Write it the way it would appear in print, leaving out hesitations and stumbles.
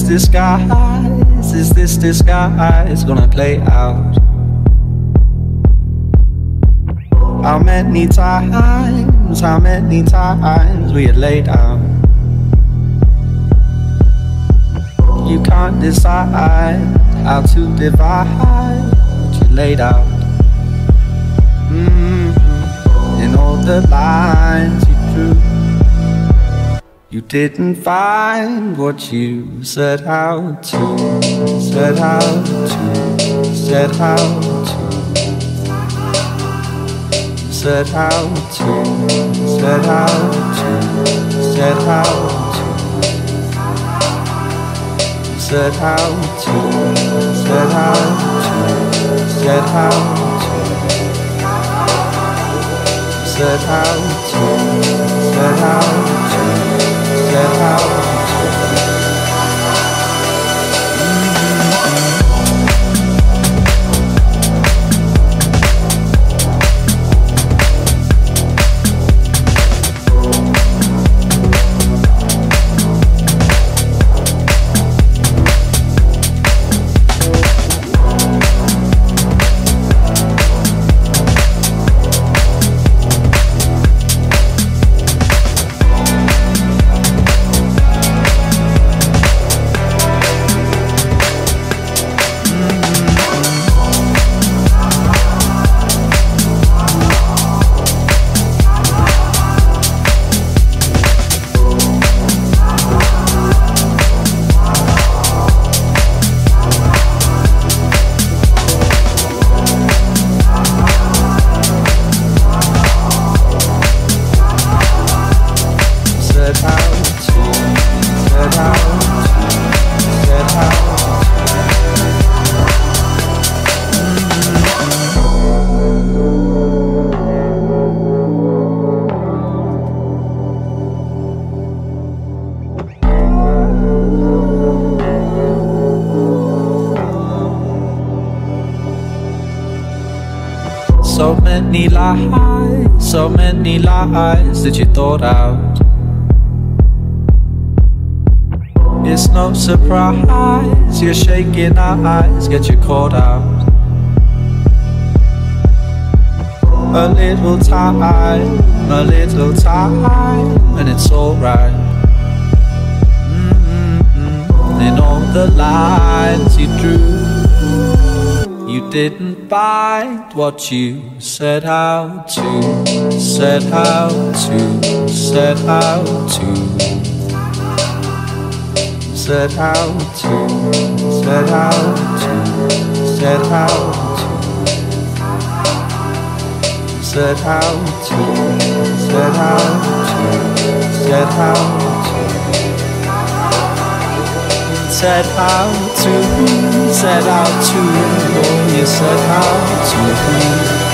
disguise? Is this disguise gonna play out? How many times we had laid out? You can't decide how to divide what you laid out. In all the lines you drew, you didn't find what you set out to, set out to, set out to, set out to, set out to, set out to, set out to, set out to, set out to, set out to, set out to, set out to. So many lies that you thought out. It's no surprise your shaking eyes get you caught out. A little time, and it's alright. In all the lines you drew, you didn't find what you set out to, set out to, set out to, set out to, set out to, set out to, set out to, set out to, set out to, set out to, set out to, oh, you set out to.